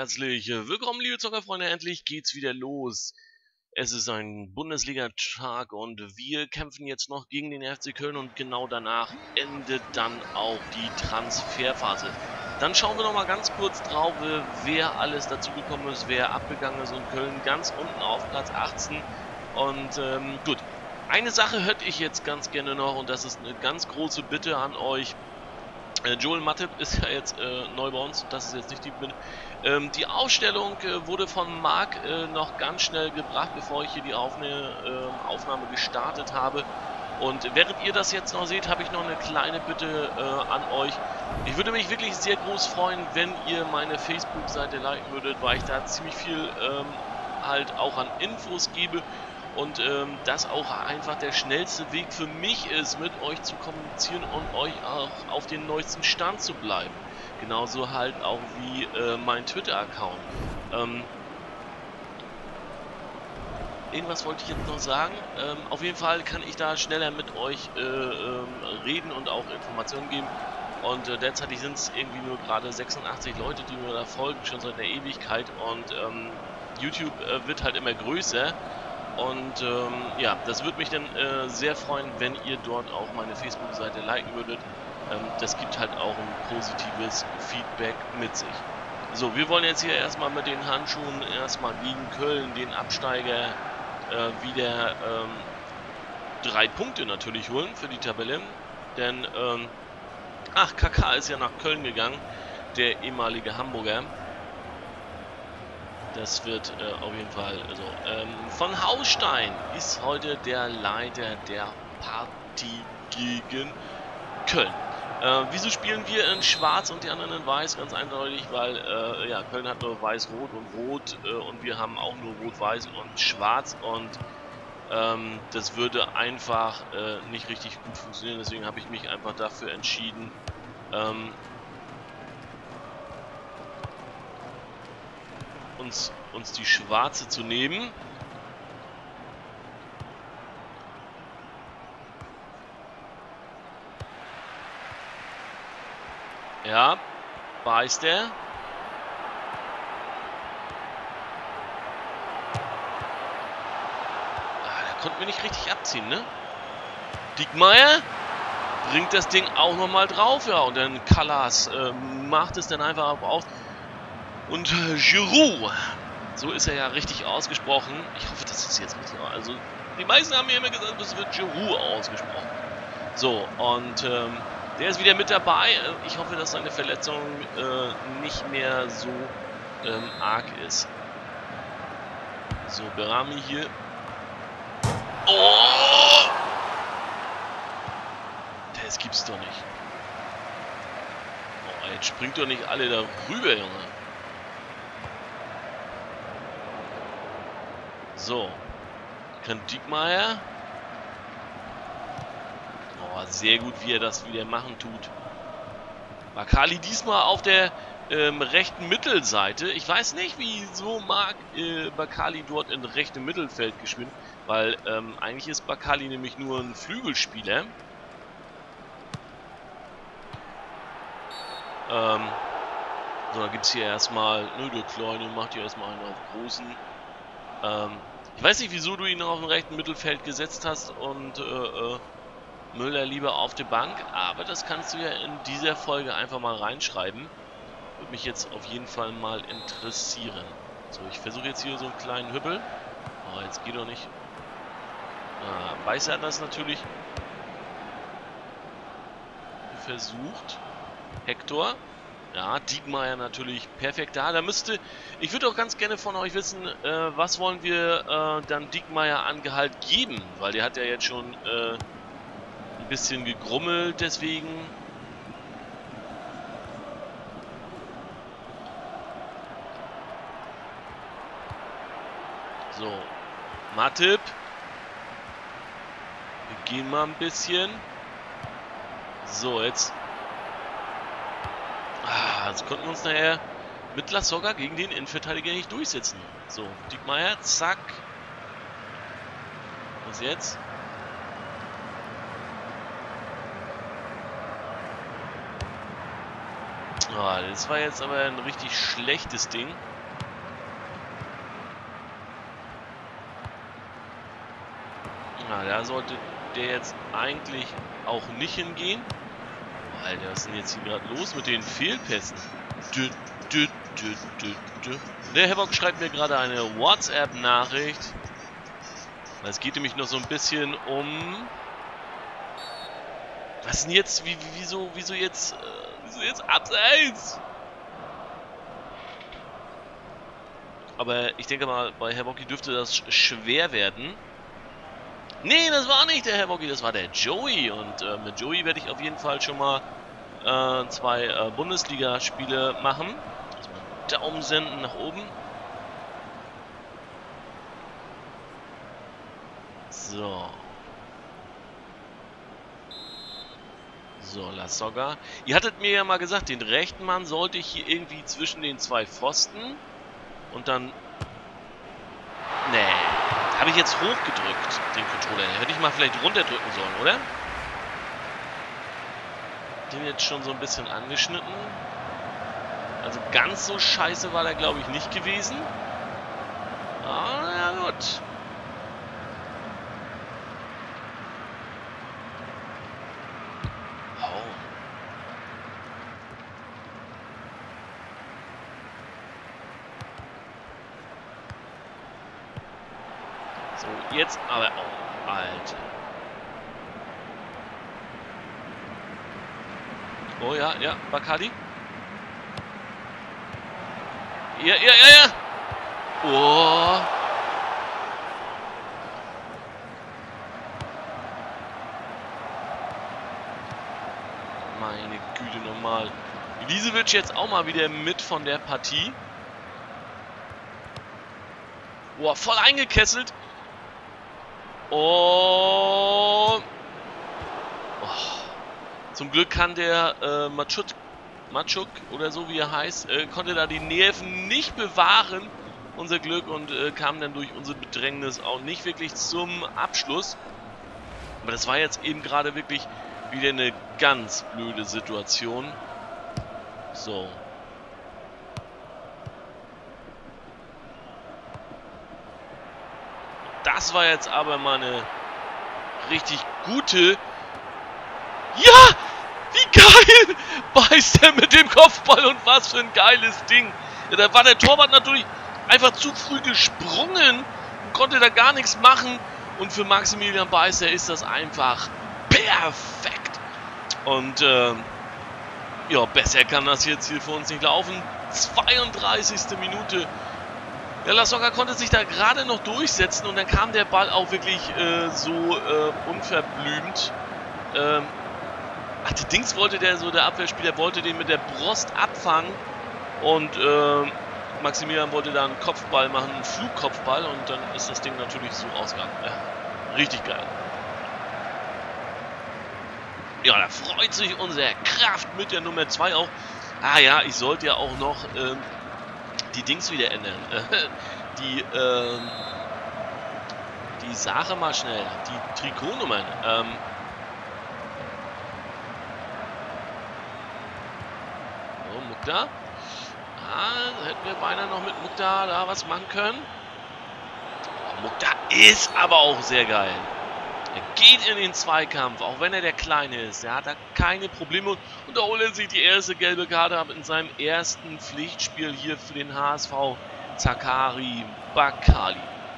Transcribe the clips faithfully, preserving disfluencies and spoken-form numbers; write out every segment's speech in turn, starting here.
herzlich willkommen, liebe Zockerfreunde. Endlich geht's wieder los. Es ist ein Bundesliga-Tag und wir kämpfen jetzt noch gegen den F C Köln und genau danach endet dann auch die Transferphase. Dann schauen wir noch mal ganz kurz drauf, wer alles dazugekommen ist, wer abgegangen ist und Köln ganz unten auf Platz achtzehn. Und ähm, gut, eine Sache hätte ich jetzt ganz gerne noch und das ist eine ganz große Bitte an euch. Joel Matip ist ja jetzt äh, neu bei uns, das ist jetzt nicht die Bitte. Ähm, die Aufstellung äh, wurde von Marc äh, noch ganz schnell gebracht, bevor ich hier die Aufne äh, Aufnahme gestartet habe. Und während ihr das jetzt noch seht, habe ich noch eine kleine Bitte äh, an euch. Ich würde mich wirklich sehr groß freuen, wenn ihr meine Facebook-Seite liken würdet, weil ich da ziemlich viel ähm, halt auch an Infos gebe. Und ähm, das auch einfach der schnellste Weg für mich ist, mit euch zu kommunizieren und euch auch auf den neuesten Stand zu bleiben. Genauso halt auch wie äh, mein Twitter-Account. Ähm, irgendwas wollte ich jetzt noch sagen. Ähm, auf jeden Fall kann ich da schneller mit euch äh, ähm, reden und auch Informationen geben. Und äh, derzeit sind es irgendwie nur gerade sechsundachtzig Leute, die mir da folgen, schon seit einer Ewigkeit. Und ähm, YouTube äh, wird halt immer größer. Und ähm, ja, das würde mich dann äh, sehr freuen, wenn ihr dort auch meine Facebook-Seite liken würdet. Ähm, das gibt halt auch ein positives Feedback mit sich. So, wir wollen jetzt hier erstmal mit den Handschuhen erstmal gegen Köln, den Absteiger, äh, wieder ähm, drei Punkte natürlich holen für die Tabelle. Denn, ähm, ach, K K ist ja nach Köln gegangen, der ehemalige Hamburger. Das wird äh, auf jeden Fall so. Ähm, von Haustein ist heute der Leiter der Partie gegen Köln. Äh, wieso spielen wir in Schwarz und die anderen in Weiß? Ganz eindeutig, weil äh, ja, Köln hat nur Weiß-Rot und Rot äh, und wir haben auch nur Rot-Weiß und Schwarz und ähm, das würde einfach äh, nicht richtig gut funktionieren. Deswegen habe ich mich einfach dafür entschieden, ähm, Uns, uns die schwarze zu nehmen. Ja, beißt er. Ah, da konnten wir nicht richtig abziehen, ne? Diekmeyer bringt das Ding auch nochmal drauf, ja, und dann Kallas äh, macht es dann einfach aus. Und äh, Giroud, so ist er ja richtig ausgesprochen. Ich hoffe, das ist jetzt richtig. Also, die meisten haben mir immer gesagt, das wird Giroud ausgesprochen. So, und ähm, der ist wieder mit dabei. Ich hoffe, dass seine Verletzung äh, nicht mehr so ähm, arg ist. So, Berami hier. Oh! Das gibt's doch nicht. Oh, jetzt springt doch nicht alle da rüber, Junge. So, kann Diekmeyer. Oh, sehr gut, wie er das wieder machen tut. Bakali diesmal auf der ähm, rechten Mittelseite. Ich weiß nicht, wieso mag äh, Bakali dort in rechtem Mittelfeld gespielt, weil ähm, eigentlich ist Bakali nämlich nur ein Flügelspieler. Ähm, so, da gibt es hier erstmal, ne, der Kleine macht hier erstmal einen auf Großen. Ähm, ich weiß nicht, wieso du ihn auf dem rechten Mittelfeld gesetzt hast und äh, äh, Müller lieber auf der Bank, aber das kannst du ja in dieser Folge einfach mal reinschreiben. Würde mich jetzt auf jeden Fall mal interessieren. So, ich versuche jetzt hier so einen kleinen Hüppel. Oh, jetzt geht doch nicht. Ah, Beißer hat das natürlich versucht. Hector. Ja, Diekmeyer natürlich perfekt da. Da müsste, ich würde auch ganz gerne von euch wissen, äh, was wollen wir äh, dann Diekmeyer an Gehalt geben? Weil der hat ja jetzt schon äh, ein bisschen gegrummelt, deswegen. So, Matip. Wir gehen mal ein bisschen. So, jetzt. Ah, jetzt konnten wir uns nachher mit Lasogga gegen den Innenverteidiger nicht durchsetzen. So, Diekmeyer, zack. Was jetzt? Oh, das war jetzt aber ein richtig schlechtes Ding. Na, da sollte der jetzt eigentlich auch nicht hingehen. Alter, was ist denn jetzt hier gerade los mit den Fehlpässen? Dü, dü, dü, dü, dü. Der Havoc schreibt mir gerade eine WhatsApp-Nachricht. Es geht nämlich noch so ein bisschen um... Was ist denn jetzt? Wie, wieso, wieso jetzt... Äh, wieso jetzt abseits? Aber ich denke mal, bei Herr Bocky dürfte das schwer werden. Nee, das war nicht der Herr Bocky, das war der Joey. Und äh, mit Joey werde ich auf jeden Fall schon mal äh, zwei äh, Bundesligaspiele machen. Also Daumen senden nach oben. So. So, La Soga. Ihr hattet mir ja mal gesagt, den rechten Mann sollte ich hier irgendwie zwischen den zwei Pfosten und dann... Nee. Habe ich jetzt hochgedrückt, den Controller. Hätte ich mal vielleicht runterdrücken sollen, oder? Den jetzt schon so ein bisschen angeschnitten. Also ganz so scheiße war der, glaube ich, nicht gewesen. Ah, ja gut. Oh. So, jetzt aber... Oh, Alter. Oh ja, ja, Bacardi. Ja, ja, ja, ja. Oh. Meine Güte, nochmal. Ilisevic jetzt auch mal wieder mit von der Partie. Boah, voll eingekesselt. Oh. Oh. Zum Glück kann der äh, Matschuk, Matschuk oder so wie er heißt, äh, konnte da die Nerven nicht bewahren, unser Glück, und äh, kam dann durch unsere Bedrängnis auch nicht wirklich zum Abschluss. Aber das war jetzt eben gerade wirklich wieder eine ganz blöde Situation. So. Das war jetzt aber mal eine richtig gute... Ja! Wie geil! Beißt er mit dem Kopfball, und was für ein geiles Ding. Ja, da war der Torwart natürlich einfach zu früh gesprungen und konnte da gar nichts machen. Und für Maximilian Beißer ist das einfach perfekt. Und äh, ja, besser kann das jetzt hier für uns nicht laufen. zweiunddreißigste Minute. Ja, La Soga konnte sich da gerade noch durchsetzen, und dann kam der Ball auch wirklich äh, so äh, unverblümt. Ähm, ach, die Dings wollte der, so der Abwehrspieler wollte den mit der Brust abfangen, und äh, Maximilian wollte da einen Kopfball machen, einen Flugkopfball, und dann ist das Ding natürlich so ausgegangen. Ja, richtig geil. Ja, da freut sich unser Kraft mit der Nummer zwei auch. Ah ja, ich sollte ja auch noch ähm, die Dings wieder ändern. die, ähm, die Sache mal schnell. Die Trikotnummern. Ähm, so, Mukta. Ah, da hätten wir beinahe noch mit Mukta da was machen können. Oh, Mukta ist aber auch sehr geil. Er geht in den Zweikampf, auch wenn er der Kleine ist. Er hat da keine Probleme. Und da holt er sich die erste gelbe Karte ab in seinem ersten Pflichtspiel hier für den H S V. Zakari Bakali.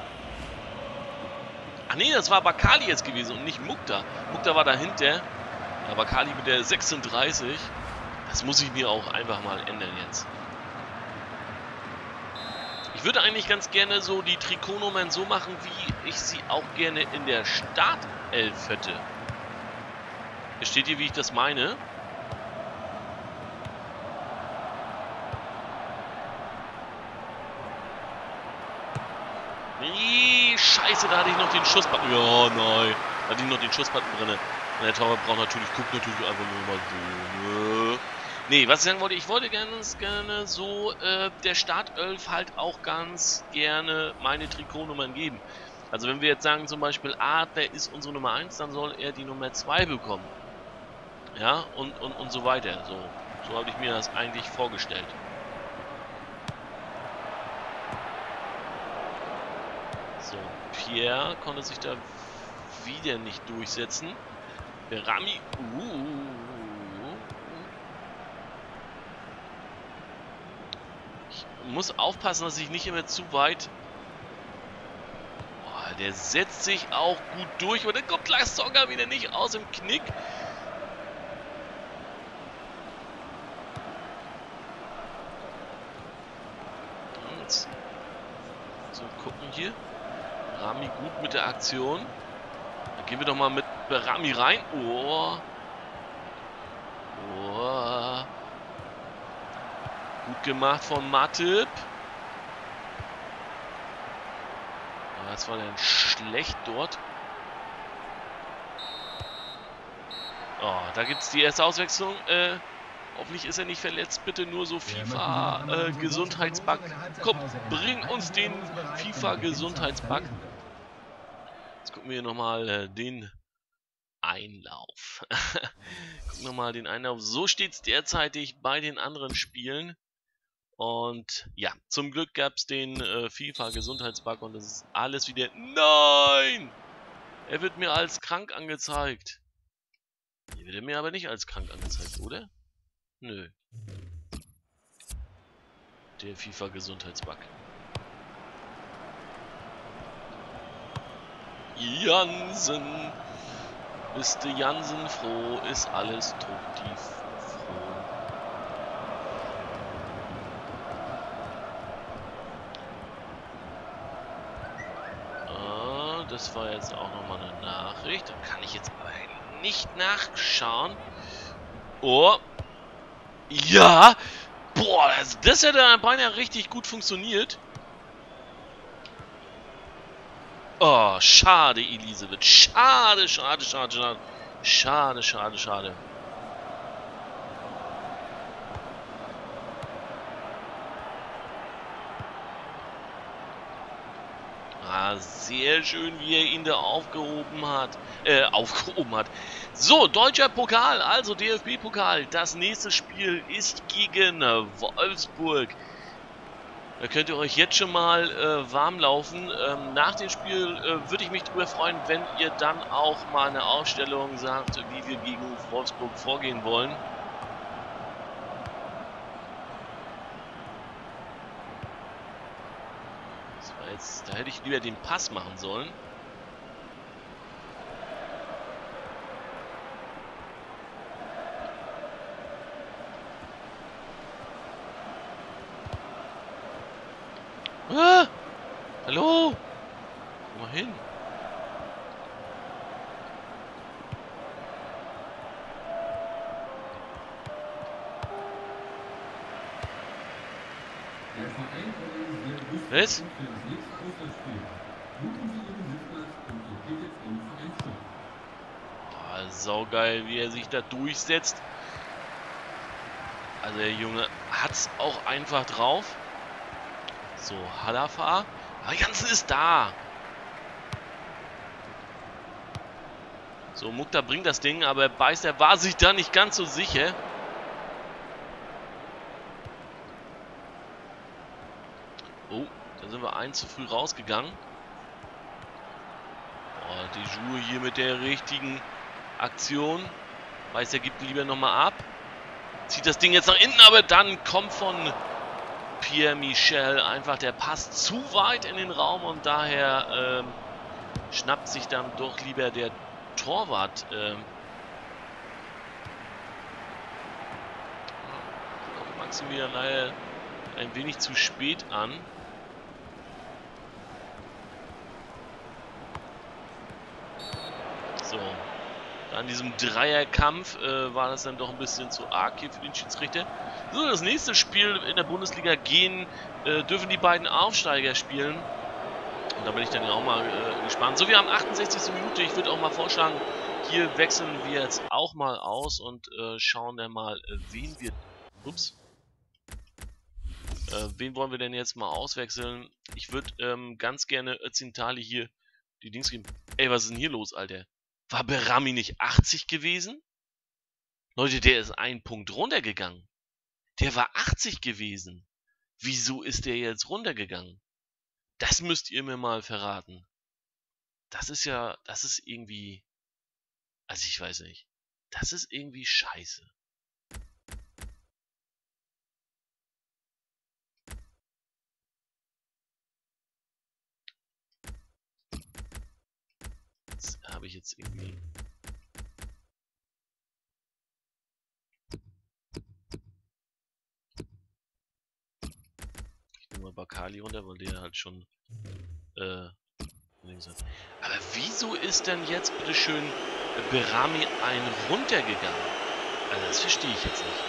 Ach nee, das war Bakali jetzt gewesen und nicht Mukta. Mukta war dahinter. Ja, Bakali mit der sechsunddreißig. Das muss ich mir auch einfach mal ändern jetzt. Ich würde eigentlich ganz gerne so die Trikotnummern so machen, wie ich sie auch gerne in der Startelf hätte. Versteht ihr, wie ich das meine? Nee, scheiße, da hatte ich noch den Schussbutton. Ja, nein. Da hatte ich noch den Schussbutton drin. Und der Torwart braucht natürlich, guckt natürlich einfach nur mal so. Nee, was ich sagen wollte, ich wollte ganz gerne so äh, der Startelf halt auch ganz gerne meine Trikotnummern geben. Also wenn wir jetzt sagen zum Beispiel, Adler ist unsere Nummer eins, dann soll er die Nummer zwei bekommen. Ja, und, und, und so weiter. So, so habe ich mir das eigentlich vorgestellt. So, Pierre konnte sich da wieder nicht durchsetzen. Berami. Uh. Ich muss aufpassen, dass ich nicht immer zu weit... Boah, der setzt sich auch gut durch. Und dann kommt Lasogga wieder nicht aus dem Knick. So, gucken hier. Rami gut mit der Aktion. Dann gehen wir doch mal mit Rami rein. Oh. Oh. Gut gemacht von Matip. Aber das war dann schlecht dort. Oh, da gibt es die erste Auswechslung. Äh, hoffentlich ist er nicht verletzt. Bitte nur so FIFA-Gesundheitsbug. Äh, Komm, bring uns den FIFA-Gesundheitsbug. Jetzt gucken wir nochmal äh, den Einlauf. Gucken wir mal den Einlauf. So steht es derzeitig bei den anderen Spielen. Und ja, zum Glück gab es den äh, FIFA-Gesundheitsbug und das ist alles wieder... Nein! Er wird mir als krank angezeigt. Hier wird er mir aber nicht als krank angezeigt, oder? Nö. Der FIFA-Gesundheitsbug. Jansen! Bist du Jansen froh? Ist alles tutti froh. Ah, das war jetzt auch nochmal eine Nachricht. Da kann ich jetzt aber nicht nachschauen. Oh. Ja. Boah, das, das hätte dann beinahe richtig gut funktioniert. Oh, schade, Elisabeth. Schade, schade, schade, schade. Schade, schade, schade. Ah, sehr schön, wie er ihn da aufgehoben hat. Äh, aufgehoben hat. So, deutscher Pokal, also D F B-Pokal. Das nächste Spiel ist gegen Wolfsburg. Da könnt ihr euch jetzt schon mal äh, warm laufen. Ähm, nach dem Spiel äh, würde ich mich darüber freuen, wenn ihr dann auch mal eine Aufstellung sagt, wie wir gegen Wolfsburg vorgehen wollen. Das war jetzt, da hätte ich lieber den Pass machen sollen. Ah! Hallo? Komm mal hin. Was? Boah, saugeil, wie er sich da durchsetzt. Also der Junge hat's auch einfach drauf. So, Halafa. Aber Jansen ist da. So, Mukta bringt das Ding, aber Beister war sich da nicht ganz so sicher. Oh, da sind wir ein zu früh rausgegangen. Oh, die Jour hier mit der richtigen Aktion. Beister gibt lieber nochmal ab. Zieht das Ding jetzt nach innen, aber dann kommt von Pierre Michel einfach der Pass zu weit in den Raum und daher ähm, schnappt sich dann doch lieber der Torwart. Ähm, kommt Maximilian leider ein wenig zu spät an. So. An diesem Dreierkampf äh, war das dann doch ein bisschen zu arg hier für den Schiedsrichter. So, das nächste Spiel in der Bundesliga gehen, äh, dürfen die beiden Aufsteiger spielen. Und da bin ich dann ja auch mal äh, gespannt. So, wir haben achtundsechzigste Minute. Ich würde auch mal vorschlagen, hier wechseln wir jetzt auch mal aus und äh, schauen dann mal, äh, wen wir... Ups. Äh, wen wollen wir denn jetzt mal auswechseln? Ich würde ähm, ganz gerne Özintali hier die Dings geben. Ey, was ist denn hier los, Alter? War Berami nicht achtzig gewesen? Leute, der ist einen Punkt runtergegangen. Der war achtzig gewesen. Wieso ist der jetzt runtergegangen? Das müsst ihr mir mal verraten. Das ist ja, das ist irgendwie, also ich weiß nicht, das ist irgendwie scheiße. Das habe ich jetzt irgendwie... Ich nehme mal Bakali runter, weil der halt schon... Äh, aber wieso ist denn jetzt bitteschön Berami ein runtergegangen? Also das verstehe ich jetzt nicht.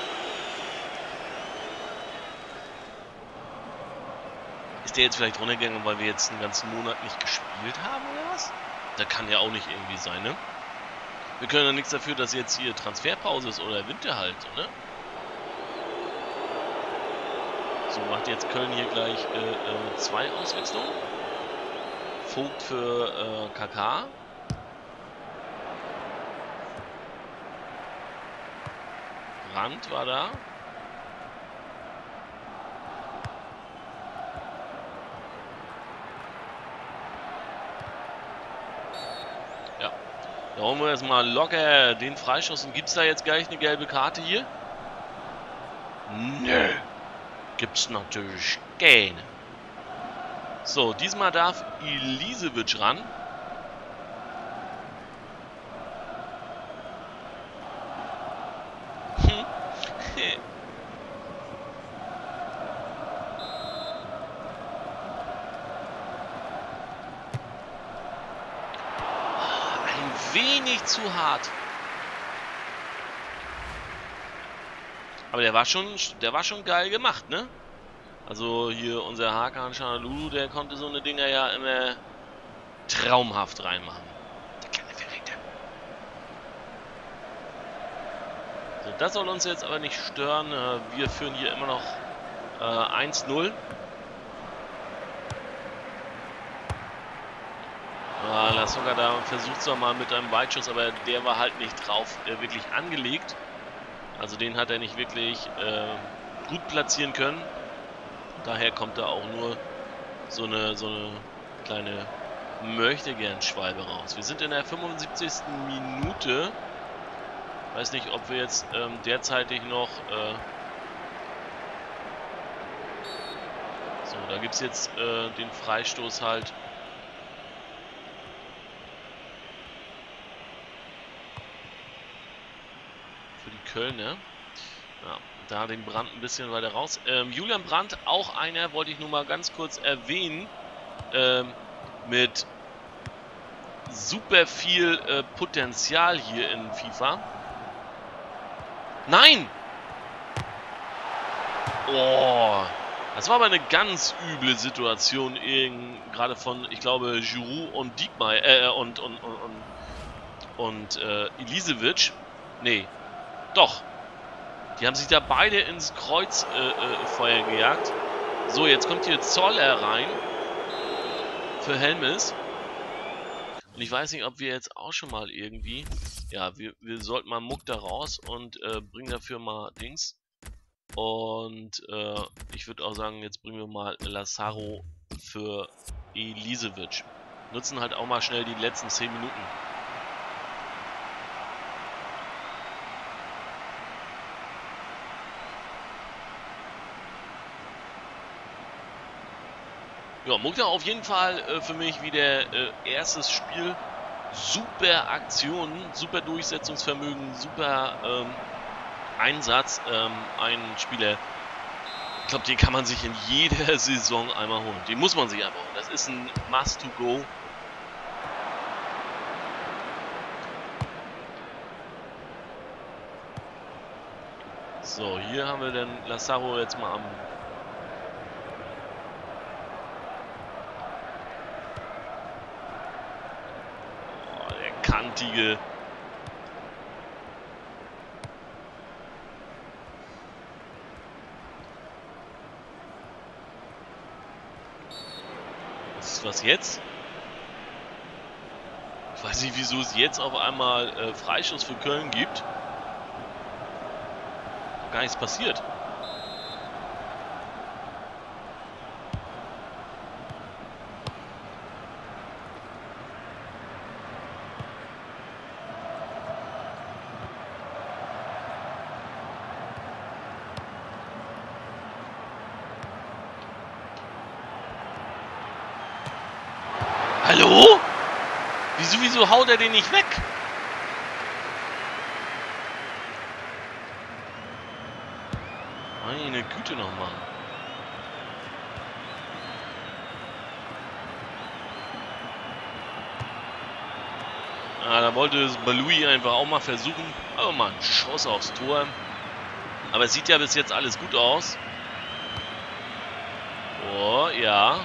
Ist der jetzt vielleicht runtergegangen, weil wir jetzt einen ganzen Monat nicht gespielt haben oder was? Das kann ja auch nicht irgendwie sein, ne? Wir können ja nichts dafür, dass jetzt hier Transferpause ist oder Winterhalt, ne? So, macht jetzt Köln hier gleich äh, äh, zwei Auswechslungen. Vogt für äh, K K. Brandt war da. Ja. Da holen wir erstmal locker den Freischuss. Und gibt es da jetzt gleich eine gelbe Karte hier? Nö. Gibt's natürlich keine. So, diesmal darf Ilisevic ran. Hm. Ein wenig zu hart. Aber der war schon, der war schon geil gemacht, ne? Also hier unser Hakan Çalhanoğlu, der konnte so eine Dinger ja immer traumhaft reinmachen. Der kleine Verräter. So, das soll uns jetzt aber nicht stören. Wir führen hier immer noch äh, eins null. Ah, Lasogga da versucht es mal mit einem Weitschuss, aber der war halt nicht drauf äh, wirklich angelegt. Also den hat er nicht wirklich äh, gut platzieren können. Daher kommt da auch nur so eine, so eine kleine Möchtegern-Schwalbe raus. Wir sind in der fünfundsiebzigsten Minute. Weiß nicht, ob wir jetzt ähm, derzeitig noch... Äh so, da gibt es jetzt äh, den Freistoß halt. Für die Kölner. Ja, da den Brandt ein bisschen weiter raus. Ähm, Julian Brandt, auch einer, wollte ich nur mal ganz kurz erwähnen, ähm, mit super viel äh, Potenzial hier in FIFA. Nein! Oh, das war aber eine ganz üble Situation, gerade von, ich glaube, Giroud und Diekmeyer, äh, und, und, und, und, und äh, Ilisevic. Nee, doch. Die haben sich da beide ins Kreuzfeuer äh, gejagt. So, jetzt kommt hier Zoller rein. Für Helmes. Und ich weiß nicht, ob wir jetzt auch schon mal irgendwie... Ja, wir, wir sollten mal Muck da raus und äh, bringen dafür mal Dings. Und äh, ich würde auch sagen, jetzt bringen wir mal Lazaro für Ilisevic. Nutzen halt auch mal schnell die letzten zehn Minuten. Ja, Mukta auf jeden Fall äh, für mich wieder äh, erstes Spiel. Super Aktionen, super Durchsetzungsvermögen, super ähm, Einsatz. Ähm, ein Spieler, ich glaube, den kann man sich in jeder Saison einmal holen. Den muss man sich einfach holen. Das ist ein Must-to-Go. So, hier haben wir dann Lazaro jetzt mal am... Oh, der kantige... Was jetzt? Ich weiß nicht, wieso es jetzt auf einmal äh, Freischuss für Köln gibt. Gar nichts passiert. Hallo? Wieso, wieso haut er den nicht weg? Meine Güte nochmal. Ah, da wollte es Balui einfach auch mal versuchen. Aber mal ein Schuss aufs Tor. Aber es sieht ja bis jetzt alles gut aus. Oh, ja.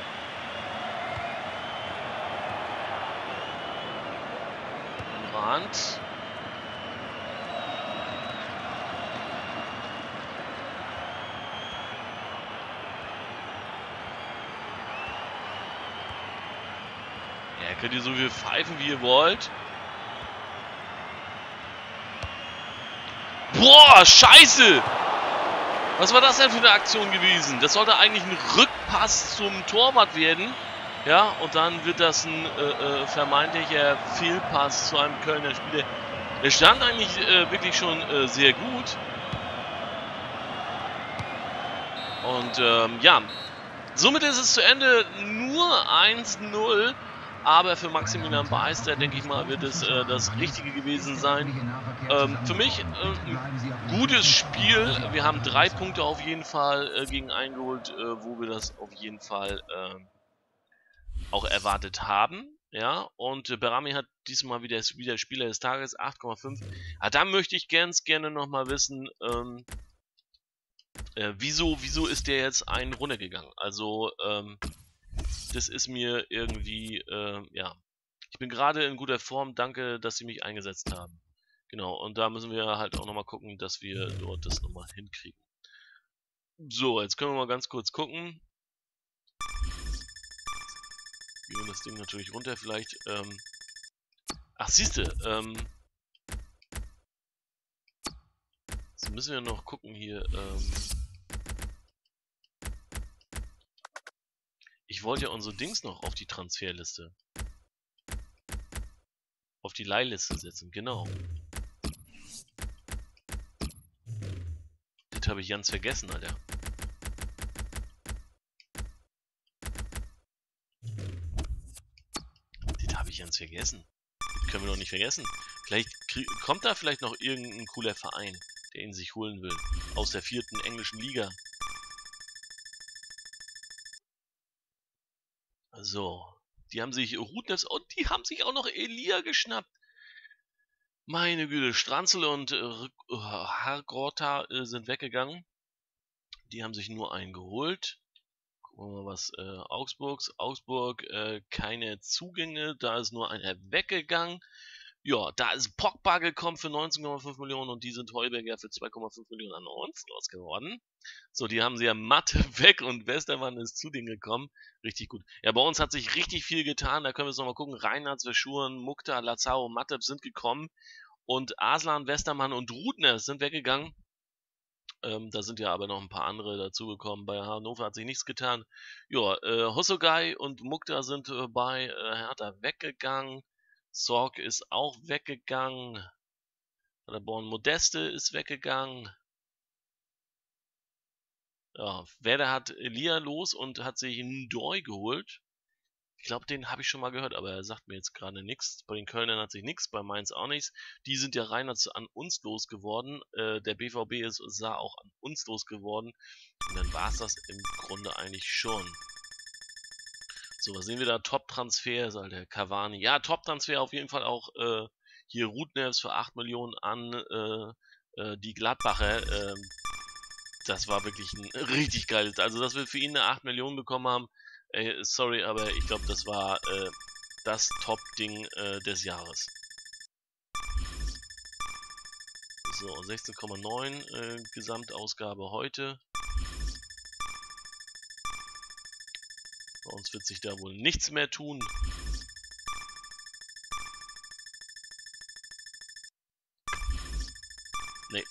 Rand. Ja, könnt ihr so viel pfeifen, wie ihr wollt. Boah, scheiße! Was war das denn für eine Aktion gewesen? Das sollte eigentlich ein Rückpass zum Torwart werden. Ja, und dann wird das ein äh, äh, vermeintlicher Fehlpass zu einem Kölner Spieler. Der stand eigentlich äh, wirklich schon äh, sehr gut. Und ähm, ja, somit ist es zu Ende nur eins null. Aber für Maximilian Beister, denke ich mal, wird es äh, das Richtige gewesen sein. Ähm, für mich äh, ein gutes Spiel. Wir haben drei Punkte auf jeden Fall äh, gegen eingeholt, äh, wo wir das auf jeden Fall äh, auch erwartet haben. Ja, und äh, Berami hat diesmal wieder, wieder Spieler des Tages, acht Komma fünf. Ah, da möchte ich ganz gerne nochmal wissen, ähm, äh, wieso, wieso ist der jetzt einen runtergegangen? Also, ähm, das ist mir irgendwie, äh, ja. Ich bin gerade in guter Form, danke, dass Sie mich eingesetzt haben. Genau, und da müssen wir halt auch nochmal gucken, dass wir dort das nochmal hinkriegen. So, jetzt können wir mal ganz kurz gucken. Gehen wir das Ding natürlich runter, vielleicht. Ähm Ach, siehste, ähm. Jetzt müssen wir noch gucken hier, ähm. Ich wollte ja unsere Dings noch auf die Transferliste. Auf die Leihliste setzen, genau. Das habe ich ganz vergessen, Alter. Das habe ich ganz vergessen. Das können wir doch nicht vergessen. Vielleicht kommt da vielleicht noch irgendein cooler Verein, der ihn sich holen will. Aus der vierten englischen Liga. So. Die haben sich Rudnevs und die haben sich auch noch Elia geschnappt. Meine Güte, Stranzel und äh, Hargorta äh, sind weggegangen. Die haben sich nur einen geholt. Gucken wir mal, was äh, Augsburgs. Augsburg, äh, keine Zugänge, da ist nur einer weggegangen. Ja, da ist Pogba gekommen für neunzehn Komma fünf Millionen und die sind Heuberger für zwei Komma fünf Millionen an uns losgeworden. So, die haben sie ja matt weg und Westermann ist zu denen gekommen. Richtig gut. Ja, bei uns hat sich richtig viel getan. Da können wir jetzt nochmal gucken. Reinhardt, Verschuren, Mukta, Lazao, Matep sind gekommen. Und Aslan, Westermann und Rudner sind weggegangen. Ähm, da sind ja aber noch ein paar andere dazugekommen. Bei Hannover hat sich nichts getan. Ja, äh, Hosogai und Mukta sind äh, bei äh, Hertha weggegangen. Sorg ist auch weggegangen. Paderborn Modeste ist weggegangen. Ja, Werder hat Elia los und hat sich Ndoi geholt. Ich glaube, den habe ich schon mal gehört, aber er sagt mir jetzt gerade nichts. Bei den Kölnern hat sich nichts, bei Mainz auch nichts. Die sind ja rein an uns losgeworden. Äh, der B V B ist sah auch an uns losgeworden. Und dann war es das im Grunde eigentlich schon. So, was sehen wir da? Top-Transfer, Alter, Cavani. Ja, Top-Transfer auf jeden Fall auch äh, hier Rudnevs für acht Millionen an äh, äh, die Gladbacher. Äh, das war wirklich ein richtig geiles. Also, dass wir für ihn eine acht Millionen bekommen haben, äh, sorry, aber ich glaube, das war äh, das Top-Ding äh, des Jahres. So, sechzehn Komma neun äh, Gesamtausgabe heute. Bei uns wird sich da wohl nichts mehr tun. Nee.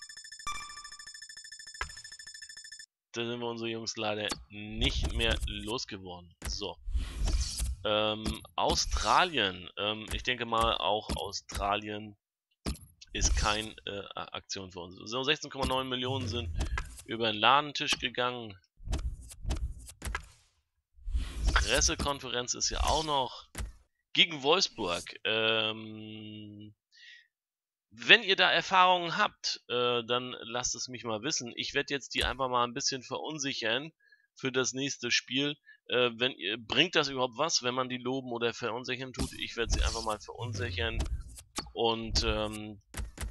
Da sind wir unsere Jungs leider nicht mehr losgeworden. So. Ähm, Australien. Ähm, ich denke mal, auch Australien ist keine äh, Aktion für uns. So, sechzehn Komma neun Millionen sind über den Ladentisch gegangen. Pressekonferenz ist ja auch noch gegen Wolfsburg. Ähm, wenn ihr da Erfahrungen habt, äh, dann lasst es mich mal wissen. Ich werde jetzt die einfach mal ein bisschen verunsichern für das nächste Spiel. Äh, wenn ihr, bringt das überhaupt was, wenn man die loben oder verunsichern tut? Ich werde sie einfach mal verunsichern. Und ähm,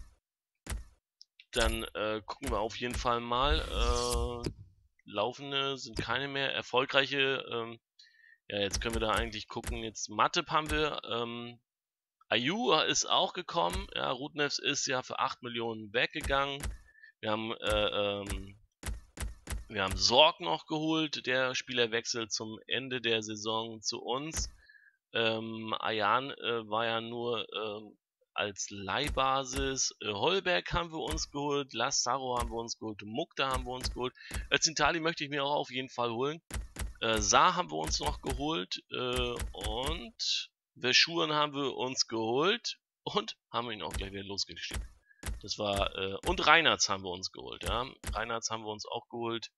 dann äh, gucken wir auf jeden Fall mal. Äh, laufende sind keine mehr. Erfolgreiche, ähm, ja, jetzt können wir da eigentlich gucken. Jetzt Matip haben wir. Ähm, Ayu ist auch gekommen. Ja, Rudnevs ist ja für acht Millionen weggegangen. Wir haben, äh, ähm, wir haben Sorg noch geholt. Der Spieler wechselt zum Ende der Saison zu uns. Ähm, Ayan äh, war ja nur ähm, als Leihbasis. Äh, Holberg haben wir uns geholt. Lassaro haben wir uns geholt. Mukta haben wir uns geholt. Özintali möchte ich mir auch auf jeden Fall holen. Äh, Saar haben wir uns noch geholt. Äh, und Verschuren haben wir uns geholt. Und haben ihn auch gleich wieder losgeschickt. Das war, äh, und Reinhardt haben wir uns geholt, ja. Reinhardt haben wir uns auch geholt.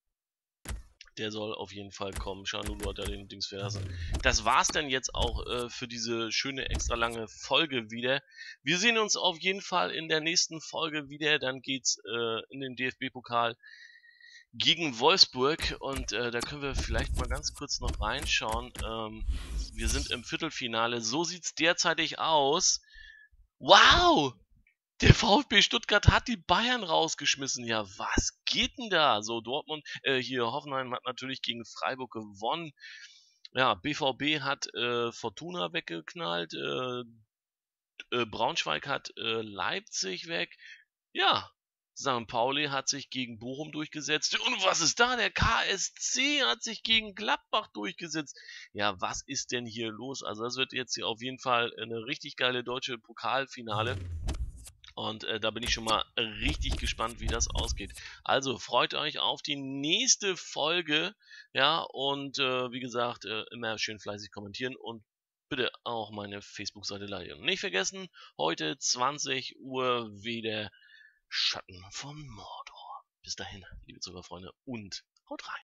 Der soll auf jeden Fall kommen. Schanulu hat da den Dings verlassen. Das war's dann jetzt auch äh, für diese schöne extra lange Folge wieder. Wir sehen uns auf jeden Fall in der nächsten Folge wieder. Dann geht's äh, in den D F B-Pokal gegen Wolfsburg. Und äh, da können wir vielleicht mal ganz kurz noch reinschauen. Ähm, wir sind im Viertelfinale. So sieht's derzeitig aus. Wow! Der VfB Stuttgart hat die Bayern rausgeschmissen. Ja, was geht denn da? So, Dortmund, äh, hier Hoffenheim hat natürlich gegen Freiburg gewonnen. Ja, B V B hat äh, Fortuna weggeknallt. Äh, äh, Braunschweig hat äh, Leipzig weg. Ja, Sankt Pauli hat sich gegen Bochum durchgesetzt. Und was ist da? Der K S C hat sich gegen Gladbach durchgesetzt. Ja, was ist denn hier los? Also das wird jetzt hier auf jeden Fall eine richtig geile deutsche Pokalfinale. Und äh, da bin ich schon mal richtig gespannt, wie das ausgeht. Also freut euch auf die nächste Folge. Ja, und äh, wie gesagt, äh, immer schön fleißig kommentieren und bitte auch meine Facebook-Seite liken. Nicht vergessen, heute zwanzig Uhr wieder Schatten vom Mordor. Bis dahin, liebe Zuckerfreunde, und haut rein.